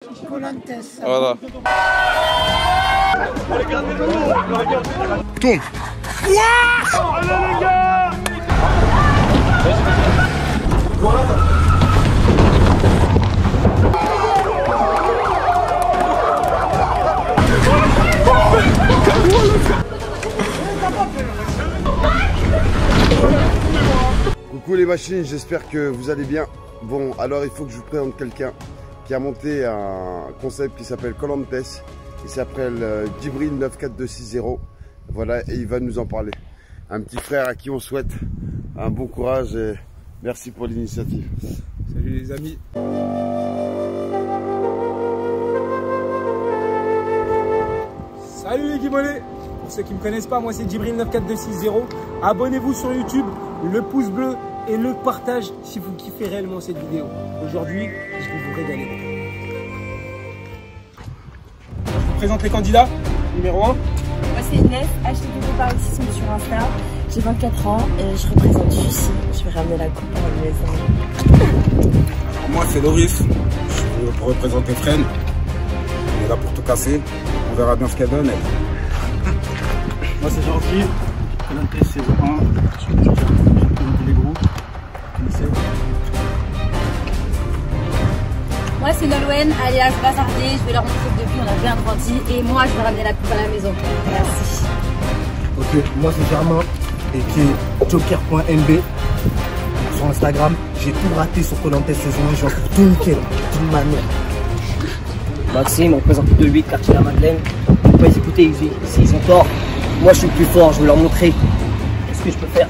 Voilà. Tourne. Allez les gars. Coucou les machines, j'espère que vous allez bien. Bon, alors il faut que je vous présente quelqu'un qui a monté un concept qui s'appelle Colantes. Il s'appelle Djibril 94260. Voilà, et il va nous en parler. Un petit frère à qui on souhaite un bon courage et merci pour l'initiative. Salut les amis. Salut les guimolets. Pour ceux qui ne me connaissent pas, moi c'est Djibril 94260. Abonnez-vous sur YouTube, le pouce bleu et le partage si vous kiffez réellement cette vidéo. Aujourd'hui, je vais vous régaler. Je vous présente les candidats. Numéro 1. Moi c'est Inès, HTTP Paris 6 sur Insta. J'ai 24 ans et je représente Jussi. Je vais ramener la coupe à la maison. Moi c'est Loris, je vais représenter Fren. On est là pour tout casser. On verra bien ce qu'elle donne. Moi c'est Jean-Pierre, Colantes saison 1, je suis toujours présenter les groupes, vous connaissez. Moi c'est Nolwenn, alias Bazardier, je vais leur montrer que depuis on a bien grandi et moi je vais ramener la coupe à la maison. Merci. Ok, moi c'est Germain et qui est joker.nb sur Instagram. J'ai tout raté sur Colantes saison 1, j'ai encore tout nickel, toute ma mère. Maxime, représentant de 8, quartier La Madeleine. Faut pas les écouter, s'ils sont forts. Moi je suis le plus fort, je vais leur montrer ce que je peux faire.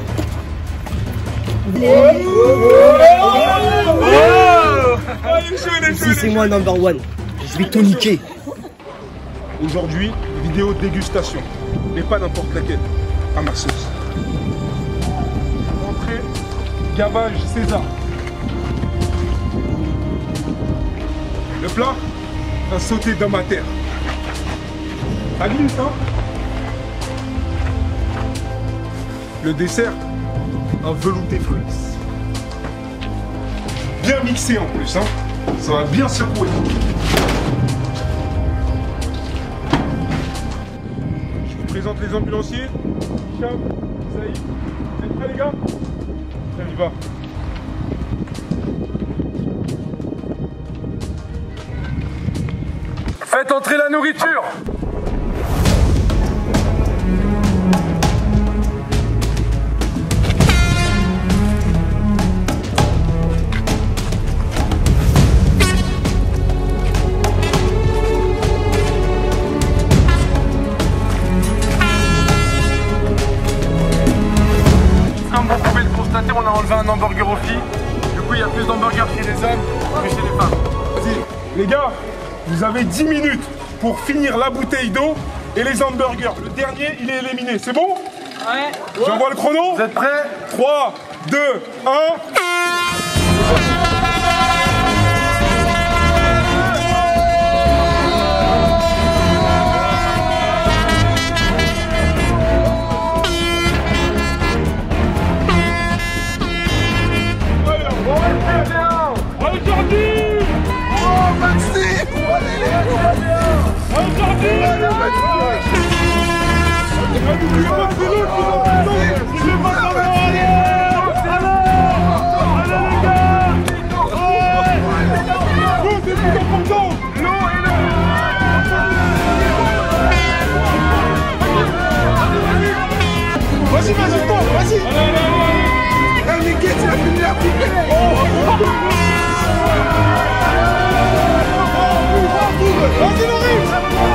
Si c'est moi le number one, je vais tout niquer. Aujourd'hui, vidéo de dégustation, mais pas n'importe laquelle, à ma sauce. Entrée, gavage César. Le plat, un sauté d'homme à terre. À glisse, hein. Le dessert, un velouté fruits. Bien mixé en plus, hein. Ça va bien secouer. Je vous présente les ambulanciers. Hicham, Saïd. Vous êtes prêts les gars? On y va. Faites entrer la nourriture. Comme vous pouvez le constater, on a enlevé un hamburger aux filles. Du coup, il y a plus d'hamburgers chez les hommes que chez les femmes. Vas-y, les gars, vous avez 10 minutes pour finir la bouteille d'eau et les hamburgers. Le dernier, il est éliminé. C'est bon? Ouais. J'envoie le chrono. Vous êtes prêts? 3, 2, 1. Vas-y, vas-y, vas-y. Eh, Miguel, tu l'as fini la poupée. Vas-y, Loris.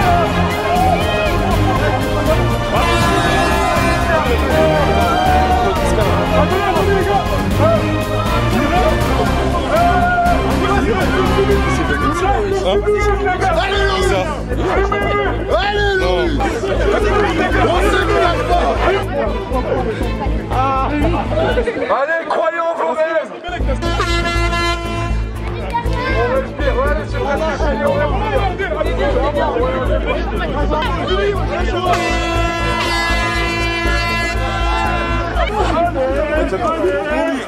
Allez, croyez en vos rêves. On respire, ouais, allez, sur la allez, on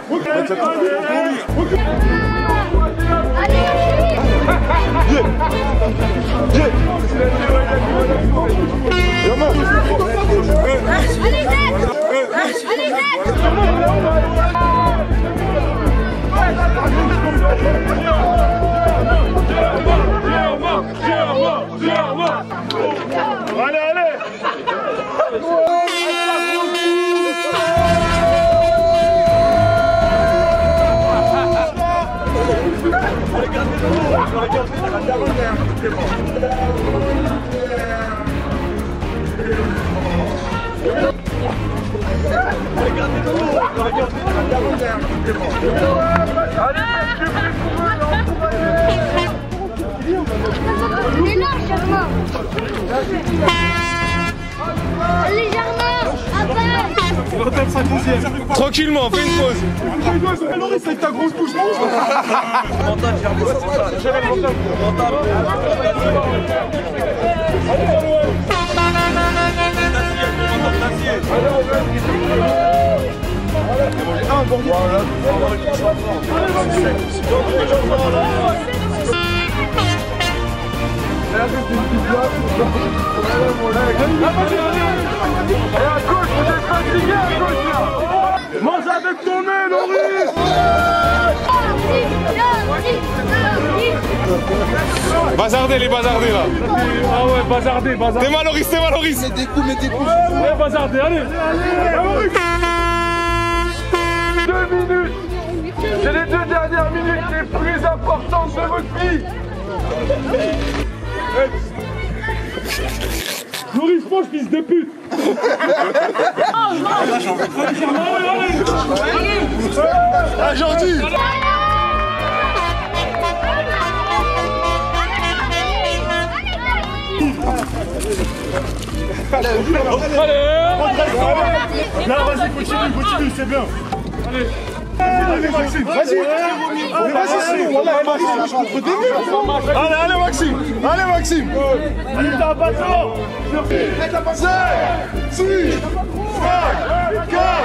respire. Allez. Mais non, Germain. Allez, Germain, Tranquillement, fais une pause. Loris, avec ta grosse bouche. Mange avec ton nez, Loris. Bazardez les bazardés là. Ah ouais, bazardez. T'es mal Loris. Mets des coups. Ouais, bazardez, allez. 2 minutes. C'est les 2 dernières minutes les plus importantes de votre vie. Loris, mange, fils de pute. Ah, gentil. Allez. Là, vas-y, continue, c'est bien. Allez. Allez Maxime, vas-y. Allez Maxime. Allez, t'as pas tort. T'as passé. 6, 5, 4.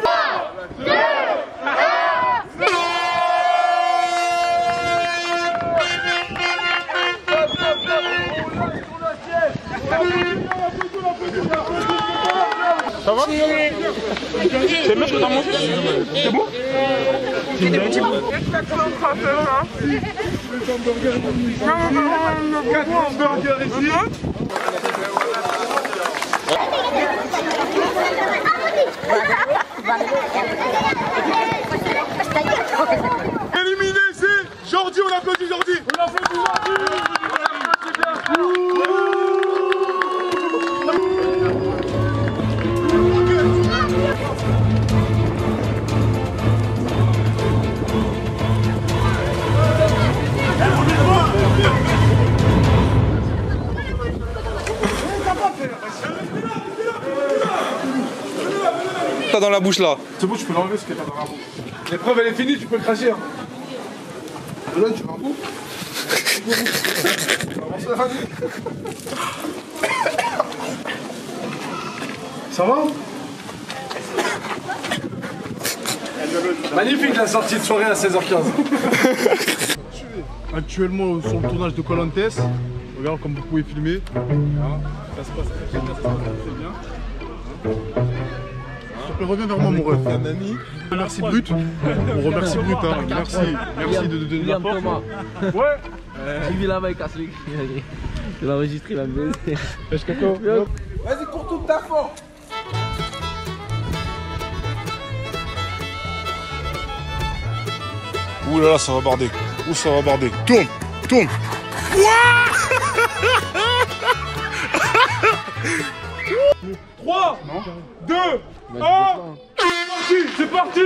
Ça va? C'est bien ce que t'as mangé? C'est bon? C'est des petits bouts. Éliminé, c'est Jordi, on applaudit Jordi. T'as dans la bouche là. C'est bon, tu peux l'enlever ce que t'as dans la bouche. L'épreuve elle est finie, tu peux le cracher. Là, tu vas où? Ça va? Magnifique la sortie de soirée à 16h15. Actuellement sur le tournage de Koh Lanta. Regarde comme vous pouvez filmer. Ça se passe très bien. Reviens vers moi mon ref. Merci Brut. On remercie Brut. Hein. Merci de donner la porte. Ouais. Il vit là-bas, il casse les cris. Je l'ai enregistré, il va me baiser. Vas-y, cours toute ta force. Ouh là là, ça va barder. Ouh, ça va barder. Tourne. 3, 2, 1, c'est parti,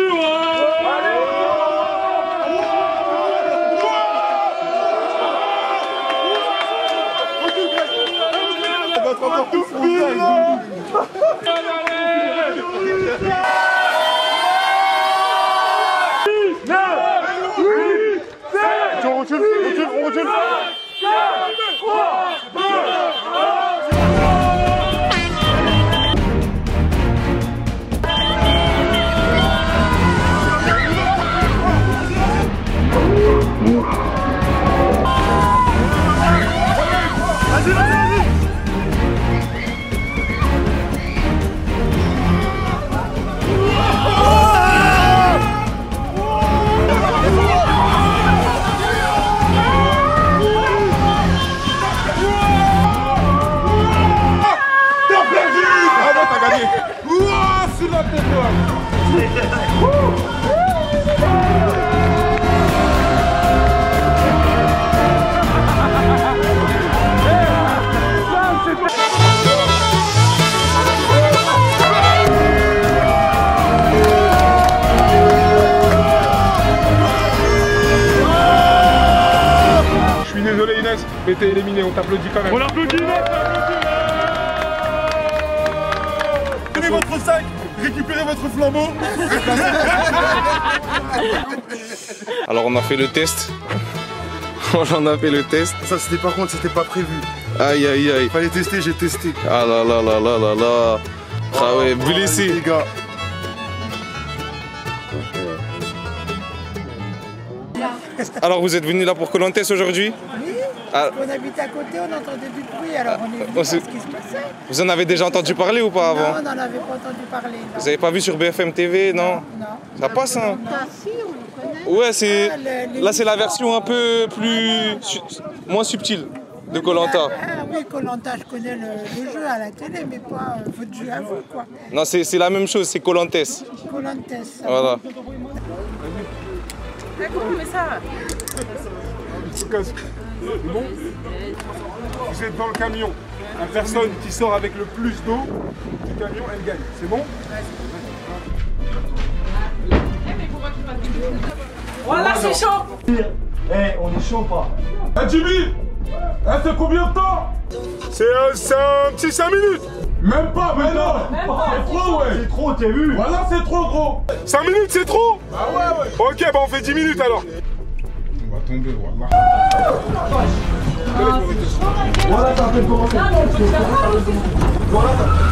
On recule. 4, 3, 2, 1. Vas-y. Ouah, c'est là pour toi. avez été éliminé, on t'applaudit quand même. On l'applaudit, Prenez votre sac, récupérez votre flambeau. Alors on a fait le test. On a fait le test. Ça c'était par contre, c'était pas prévu. Aïe aïe aïe. Fallait tester, j'ai testé. Ah là là là là là là. Ah ouais, blessé. Les gars. Alors vous êtes venus là pour Koh Lanta aujourd'hui? Oui, ah. On habite à côté, on entendait du bruit, alors on est venu voir ce qui se passait. Vous en avez déjà entendu parler ou pas avant? Non, on n'en avait pas entendu parler. Non. Vous avez pas vu sur BFM TV, non? Non. Ça passe, hein? Ah si, on le connaît. Ouais, c'est... Là c'est la version un peu plus... moins subtile de Koh Lanta. Ah oui, Koh Lanta, je connais le jeu à la télé, mais pas votre jeu à vous, quoi. Non, c'est la même chose, c'est Koh Lanta. Koh Lanta. Voilà. Comment mais ça? Bon. Vous êtes dans le camion. La personne qui sort avec le plus d'eau du camion, elle gagne. C'est bon? Voilà, c'est chaud. Eh, on est chaud ou pas? Ah Jimmy, c'est combien de temps? C'est un petit 5 minutes. Même pas, mais non. C'est trop, ouais. C'est trop, t'as vu? Voilà, c'est trop gros. 5 minutes, c'est trop? Ah ouais. Ok, bah on fait 10 minutes alors. On va tomber, voilà. Voilà, t'as fait commencer. Voilà,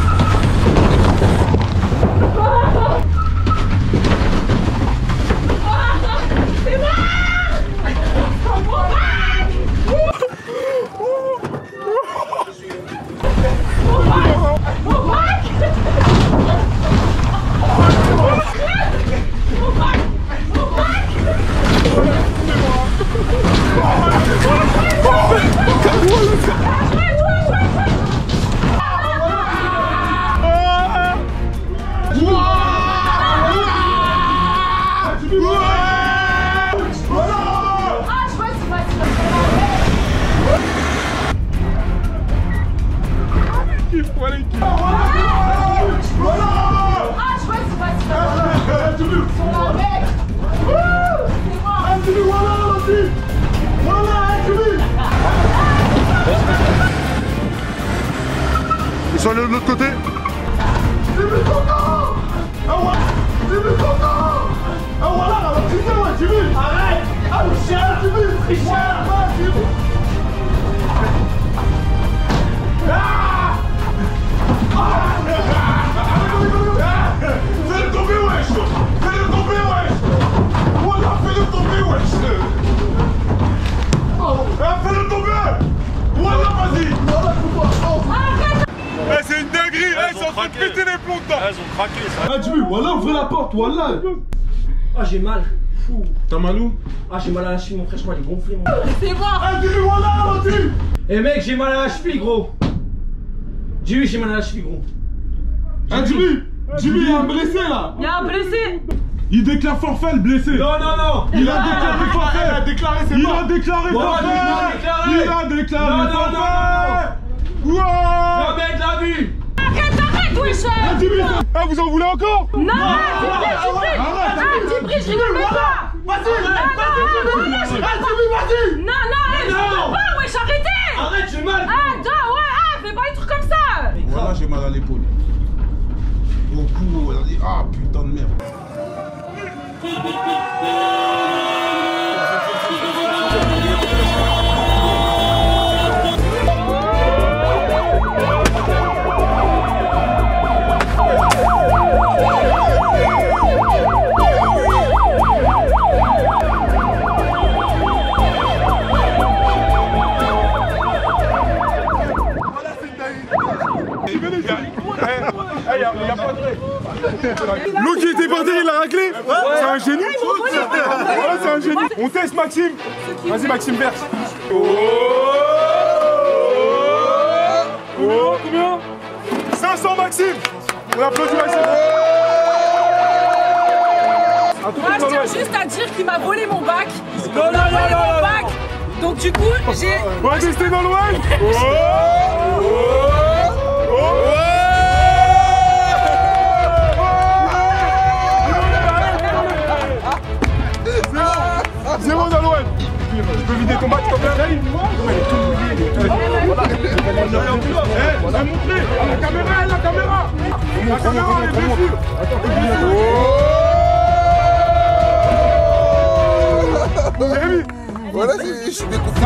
Ils sont allés de l'autre côté. arrête! Ah, le chien! Fais-le tomber, wesh! Fais-le tomber, wesh! Voilà, fais-le tomber, wesh! Fais-le tomber! Voilà, vas-y! C'est une dinguerie! Ils sont en train de péter les plombs dedans! Ils ont craqué, ça! Ah, Jimmy, voilà, ouvrez la porte, voilà! Ah, j'ai mal. Fou. T'as mal où? Ah, j'ai mal à la cheville, mon frère, je crois, il est gonflé, mon C'est bon. Ah, Jimmy, voilà, vas-y! Eh mec, j'ai mal à la cheville, gros. J'ai mal à la cheville, gros. Ah, Jimmy, il y a un blessé là! Il y a un blessé. Il déclare forfait, le blessé! Non, non, non. Il a déclaré forfait! Il a déclaré, c'est Il mort. a déclaré forfait! Il a déclaré Non, non, forfait! Wouah! Jamais de la vue. Arrête, wesh. Ah, Jimmy, ah, vous en voulez encore? Non, Djibril, je rigole même pas. Vas-y! Non, je rigole pas. Non, je rigole pas, wesh, arrêtez. Arrête, j'ai mal. Ah, ouais, fais pas des trucs comme ça. Voilà, j'ai mal à l'épaule. Au cou, elle a dit, ah putain de merde. L'eau qui était par terre, il l'a raclé. C'est un génie. Ouais, c'est un génie. On teste Maxime. Vas-y Maxime, verse. Combien 500 Maxime. On applaudit Maxime. Moi, je tiens juste à dire qu'il m'a volé mon bac. Non. Donc du coup, j'ai... On va tester dans le web. Zéro dans l'ouest. Je peux vider ton bac comme ça? Voilà. Montrez. La caméra, la caméra. La caméra, elle est dessus. Jérémy. Voilà, je suis découpé.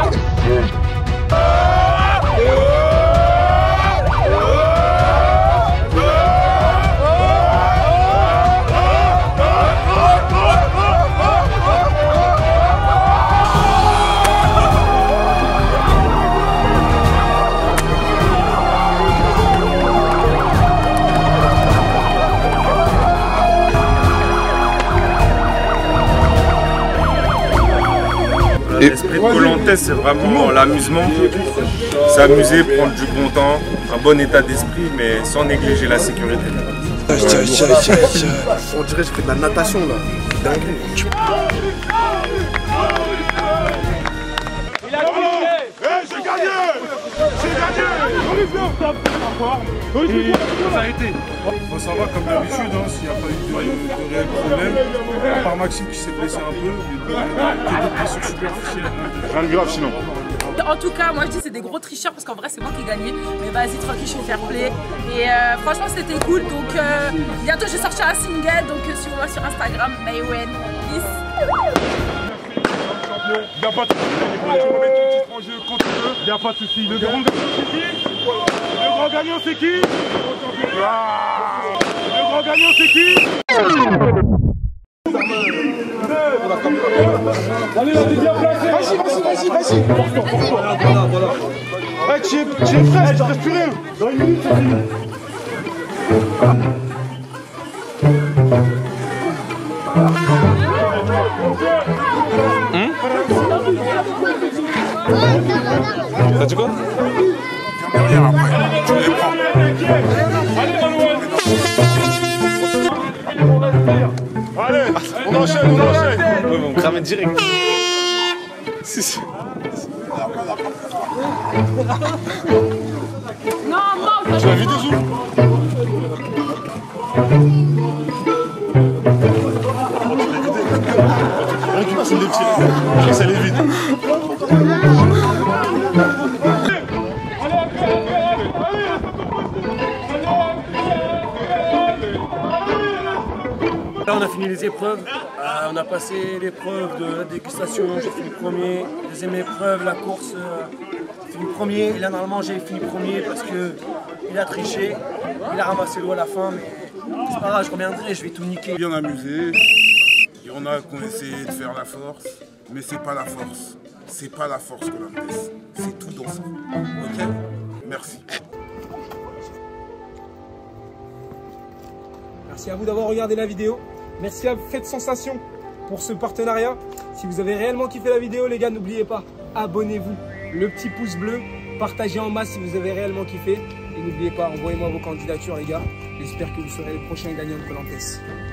L'esprit de Koh-Lanta, c'est vraiment l'amusement, s'amuser, prendre du bon temps, un bon état d'esprit, mais sans négliger la sécurité. On dirait que je fais de la natation là. Dingue. J'ai gagné! J'ai gagné! Il faut s'arrêter. Bon, ça va comme d'habitude, hein, s'il n'y a pas eu de réel problème. À part Maxime qui s'est blessé un peu, mais des blessures superficielles. Rien de grave sinon. En tout cas, moi je dis c'est des gros tricheurs parce qu'en vrai c'est moi qui ai gagné. Mais vas-y, tranquille, je suis fair play. Et franchement c'était cool. Donc bientôt je vais sortir un single. Donc suivez-moi sur Instagram, Maywen. Peace. Il n'y a pas de soucis, tu remets ton titre en jeu quand tu veux. Il n'y a pas de soucis. Le grand gagnant c'est qui? Le grand gagnant c'est qui? Le grand gagnant c'est qui? Allez, là, t'es bien placé. Vas-y. Ouais, tu es frais, il ne reste plus rien. Dans une minute, ça finit. T'as dit quoi? Derrière après, tu les prends. Allez, on enchaîne. Ouais, mais on crame direct. Si. Non, Tu l'as vu des où? Récupère celle des petits. Je sais que ça les vide. Là on a fini les épreuves, on a passé l'épreuve de la dégustation, j'ai fini premier, deuxième épreuve, la course, j'ai fini premier, et là normalement j'ai fini premier parce qu'il a triché, il a ramassé l'eau à la fin, mais c'est pas grave, je reviendrai, je vais tout niquer. Bien amusé, il y en a qui ont essayé de faire la force, mais c'est pas la force, c'est pas la force que l'on teste, c'est tout dans ça, ok? Merci. Merci à vous d'avoir regardé la vidéo. Merci à Faites Sensation pour ce partenariat. Si vous avez réellement kiffé la vidéo, les gars, n'oubliez pas, abonnez-vous, le petit pouce bleu, partagez en masse si vous avez réellement kiffé. Et n'oubliez pas, envoyez-moi vos candidatures, les gars. J'espère que vous serez les prochains gagnants de Koh-Lanta.